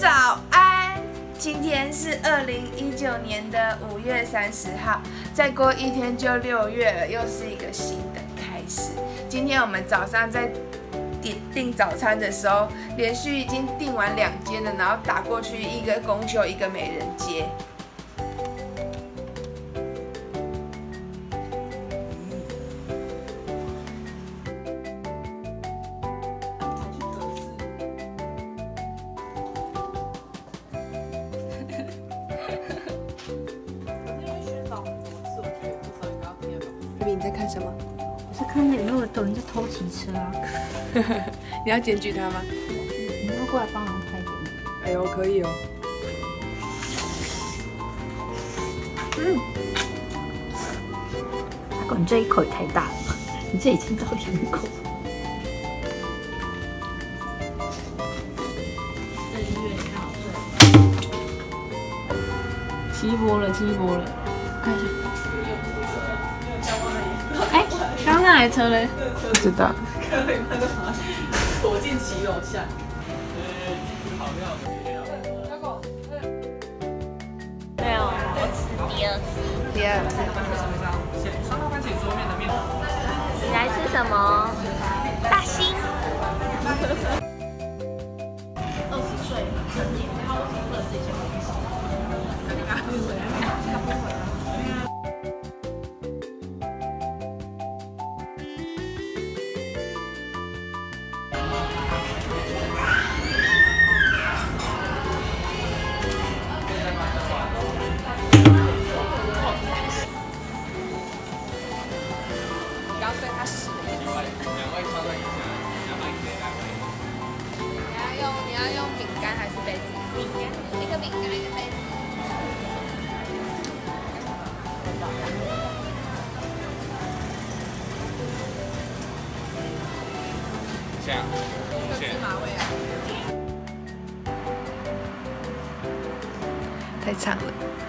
早安！今天是2019年的5月30号，再过一天就6月了，又是一个新的开始。今天我们早上在订早餐的时候，连续已经订完2间了，然后打过去一个公休，一个美人街。 你在看什么？ 我是看那个抖音在偷骑车啊！ 你要检举他吗？ 你要过来帮忙拍点。 哎呦，可以哦。 阿狗，你这一口也太大了，你这已经到底一口。 起一波了，起一波了，看一下。 刚那台车嘞？ 不知道。 看到一半就爬，躲进骑楼下。 没有，我吃第2次。 第2次。 双套番茄桌面的面。 你来吃什么？大兴。 20岁成年，然后我是不能自己先回去。他不回来。 对他使的意思。你要用饼干还是杯子？饼干，一个饼干，一个杯子。 这样， 芝麻味啊！太长了。